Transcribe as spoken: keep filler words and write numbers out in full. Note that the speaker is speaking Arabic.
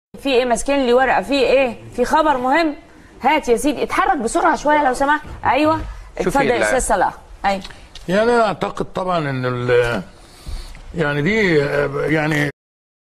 في ايه ماسكين لي ورقه؟ في ايه؟ في خبر مهم؟ هات يا سيدي، اتحرك بسرعه شويه لو سمحت. ايوه اتفضل يا استاذ صلاح. ايوه يعني انا اعتقد طبعا ان يعني دي يعني